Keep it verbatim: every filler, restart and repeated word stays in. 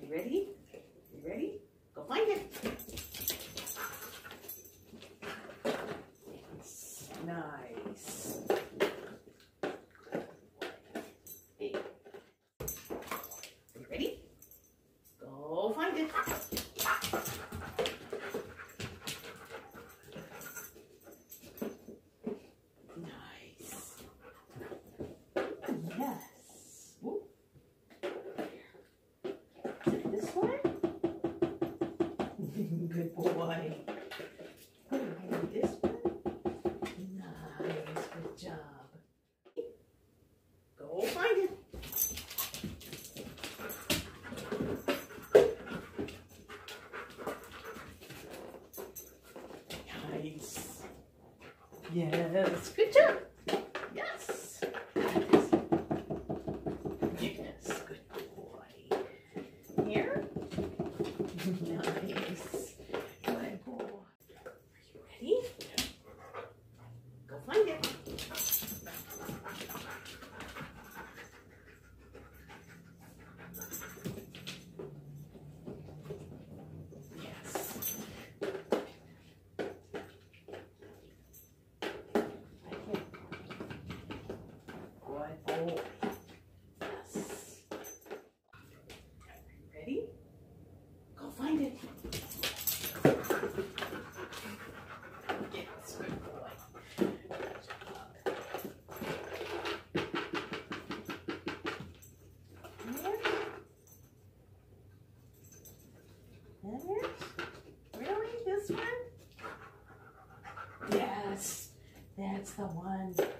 You ready? You ready? Go find it. Yes. Nice. Hey. You ready? Go find it. Nice. Yes. Whoop. Is it this one? Good boy. Oh, maybe this one? Nice. Good job. Go find it. Nice. Yes. Good job. Yes. Yes. Good boy. Here. Nice. Good boy. Are you ready? Go find it. Yes. Good boy. Yes. Ready? Go find it. Yes, good boy. Good job. There. There. Really? This one? Yes. That's the one.